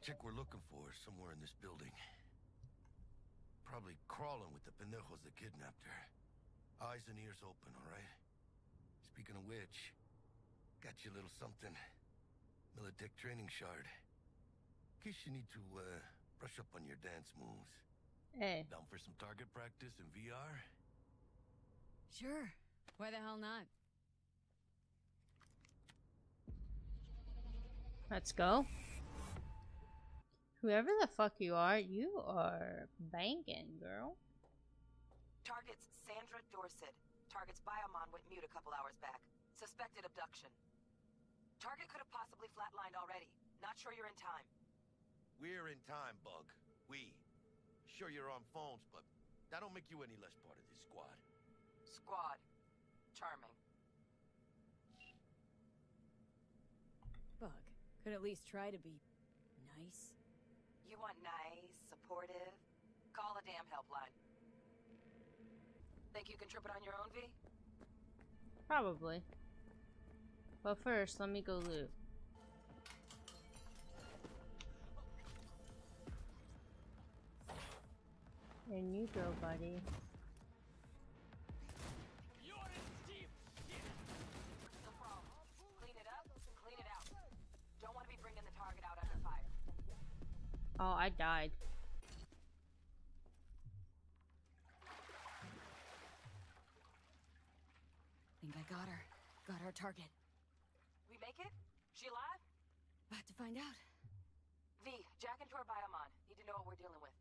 chick we're looking for is somewhere in this building. Probably crawling with the pendejos that kidnapped her. Eyes and ears open, all right? Speaking of which, got you a little something. Militech training shard. In case you need to, brush up on your dance moves. Hey. Down for some target practice in VR? Sure. Why the hell not? Let's go. Whoever the fuck you are banging, girl. Target's Sandra Dorset. Target's biomon went mute a couple hours back. Suspected abduction. Target could have possibly flatlined already. Not sure you're in time. We're in time, Bug. We. Sure you're on phones, but that don't make you any less part of this squad. Squad. Charming. Bug. Could at least try to be nice. You want nice, supportive? Call a damn helpline. Think you can trip it on your own, V? Probably. But first, let me go loot. And you go, buddy. No problem. Clean it up, clean it out. Don't want to be bringing the target out under fire. Oh, I died. Think I got her. Got our target. We make it? She alive? About to find out. V, jack into her biomon. Need to know what we're dealing with.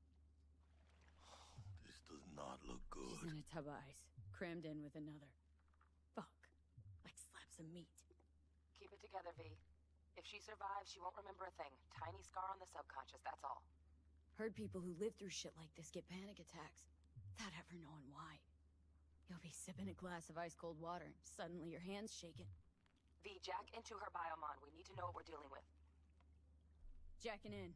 This does not look good. She's in a tub of ice, crammed in with another. Fuck. Like slabs of meat. Keep it together, V. If she survives, she won't remember a thing. Tiny scar on the subconscious, that's all. Heard people who live through shit like this get panic attacks, without ever knowing why. You'll be sipping a glass of ice-cold water, and suddenly your hand's shaking. V, jack into her biomon. We need to know what we're dealing with. Jacking in.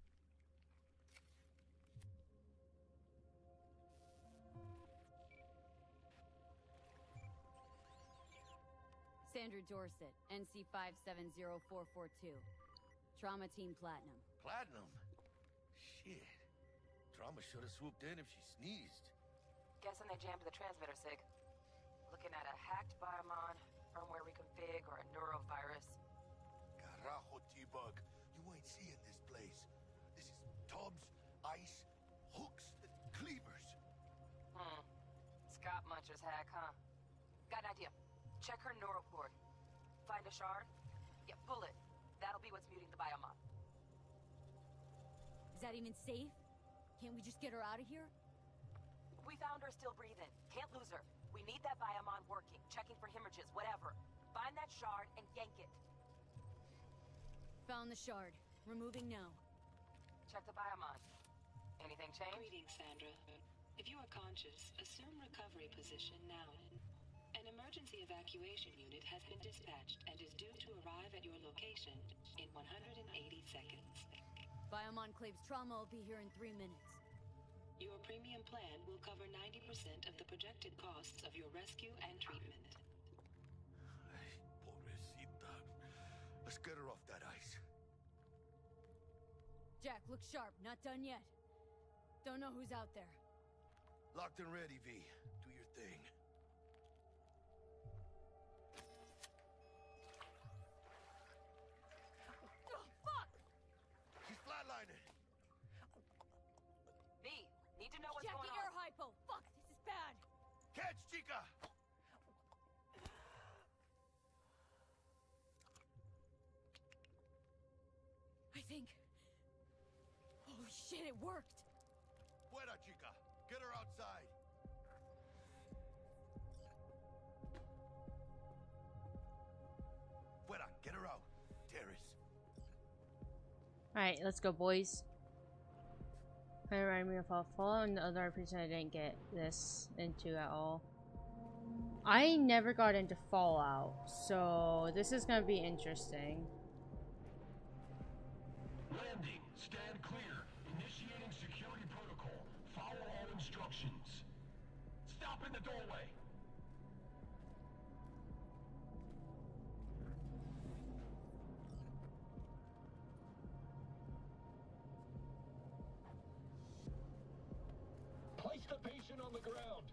Sandra Dorset, NC 570442. Trauma Team Platinum. Platinum? Shit. Trauma should have swooped in if she sneezed. Guessing they jammed the transmitter, Sig. Looking at a hacked biomon, firmware reconfig, or a neurovirus. Carajo, T-Bug. You ain't seeing this place. This is tubs, ice, hooks, and cleavers. Scott Muncher's hack, huh? Got an idea. Check her neuroport. Find a shard? Yeah, pull it. That'll be what's muting the biomon. Is that even safe? Can't we just get her out of here? We found her still breathing. Can't lose her. We need that biomon working, checking for hemorrhages, whatever. Find that shard and yank it. Found the shard. Removing now. Check the biomon. Anything change? Greetings, Sandra. If you are conscious, assume recovery position now. An emergency evacuation unit has been dispatched and is due to arrive at your location in 180 seconds. Biomon claims trauma will be here in 3 minutes. Your premium plan will cover 90% of the projected costs of your rescue and treatment. Ay, pobrecita. Let's get her off that ice. Jack, look sharp. Not done yet. Don't know who's out there. Locked and ready, V. Do your thing. Oh, fuck! She's flatlining. V, need to know what's Jackie, going air on. hypo! Fuck, this is bad! Catch, chica! I think... Oh shit, it worked! Fuera, chica. Get her outside. Fuera, get her out. Terrace. Alright, let's go, boys. I remind me of a fall and the other reason I didn't get this into at all. I never got into Fallout, so this is gonna be interesting. Landing. Stand clear. Initiating security protocol. Follow all instructions. Stop in the doorway. look around.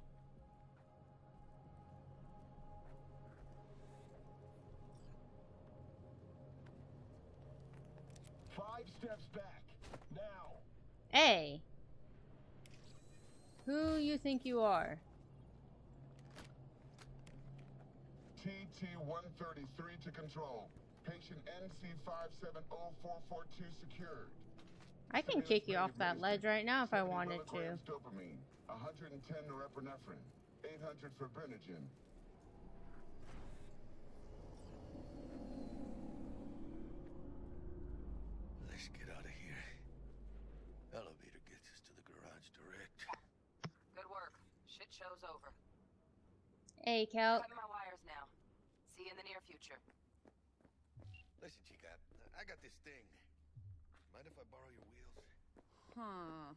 Five steps back. Now. Hey. Who you think you are? TT-133 to control. Patient NC570442 secured. I can kick you off that ledge right now if I wanted to. Dopamine, 110 norepinephrine, 800 fibrinogen. Let's get out of here. Elevator gets us to the garage direct. Good work. Shit show's over. Hey, Cal. Cutting my wires now. See you in the near future. Listen, chica, I got this thing. Mind if I borrow your wheels? Huh.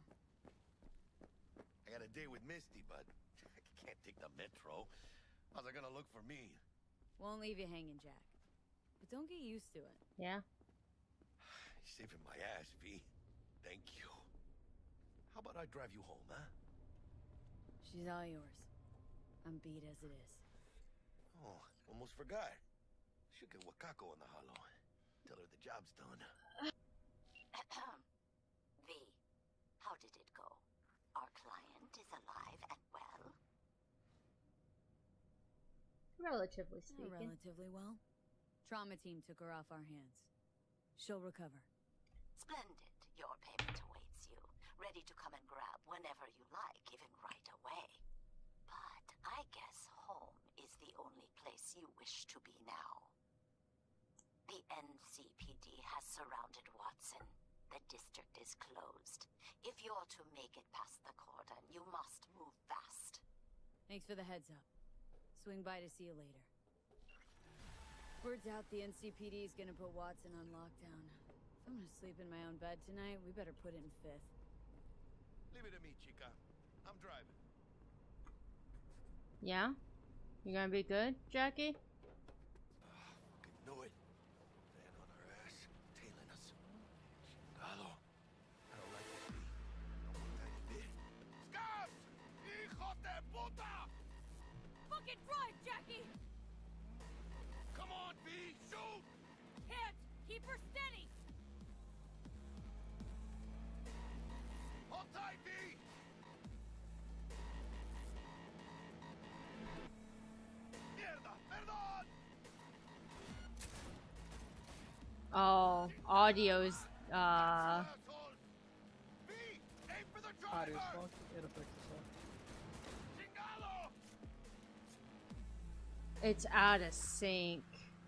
I got a day with Misty, but I can't take the metro. How's it gonna look for me? Won't leave you hanging, Jack. But don't get used to it. Yeah. You're saving my ass, V. Thank you. How about I drive you home, huh? She's all yours. I'm beat as it is. Oh, almost forgot. Should get Wakako on the hollow. Tell her the job's done. V, how did it go? Our client is alive and well? Relatively speaking. Relatively well. Trauma team took her off our hands. She'll recover. Splendid. Your payment awaits you. Ready to come and grab whenever you like, even right away. But I guess home is the only place you wish to be now. The NCPD has surrounded Watson. The district is closed. If you're to make it past the cordon, you must move fast. Thanks for the heads up. Swing by to see you later. Word's out the NCPD is gonna put Watson on lockdown. If I'm gonna sleep in my own bed tonight, we better put it in fifth. Leave it to me, chica. I'm driving. Yeah? You gonna be good, Jackie? Fucking knew it. Man on our ass, tailing us. Chingado. I don't like this beat. Not one tiny bit. Scabs! Hijos de puta! Fucking drive, Jackie! Come on, B! Shoot! Hit! Keep her steady! Hold tight, B! Mierda! Perdón! Oh, audio's, Asshole! B! Aim for the driver! Audio's fucked. It'll fix itself. Chingado! it's out of sync.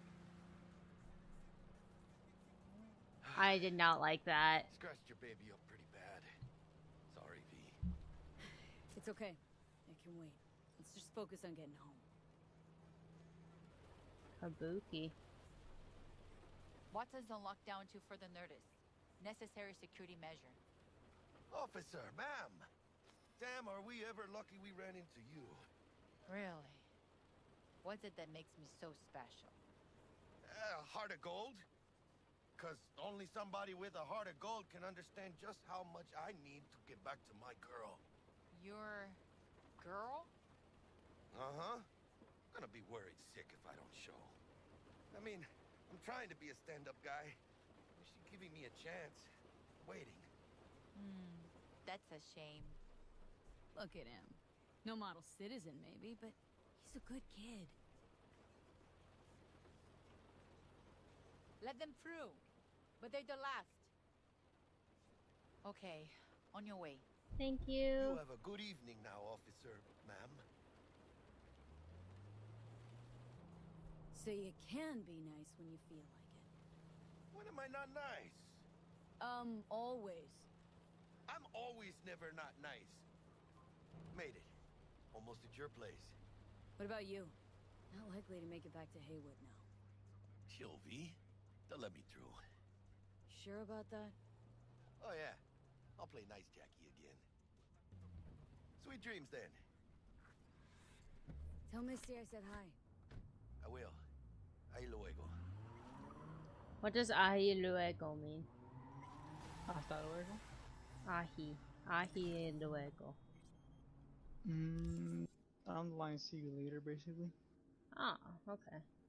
I did not like that. Scratched your baby up pretty bad. Sorry, V. It's okay. I can wait. Let's just focus on getting home. Kabuki. Watson's on lockdown to further notice. Necessary security measure. Officer, ma'am. Damn, are we ever lucky we ran into you. Really? What's it that makes me so special? Heart of gold? Because only somebody with a heart of gold can understand just how much I need to get back to my girl. Your girl? Uh-huh. I'm gonna be worried sick if I don't show. I mean, I'm trying to be a stand-up guy. She's giving me a chance. Waiting. That's a shame. Look at him. No model citizen, maybe, but he's a good kid. Let them through. But they're the last. Okay, on your way. Thank You you. have a good evening now, officer, ma'am. So you can be nice when you feel like it. When am I not nice? Always. I'm always never not nice. Made it. Almost at your place. What about you? Not likely to make it back to Haywood now. Chill, V. They'll let me through. Sure about that? Oh, yeah. I'll play nice Jackie again. Sweet dreams, then. Tell Misty I said hi. I will. Ahí luego. What does ahi luego mean? Hasta luego. Ahi. Ahi luego. Down the line, see you later, basically. Ah, okay.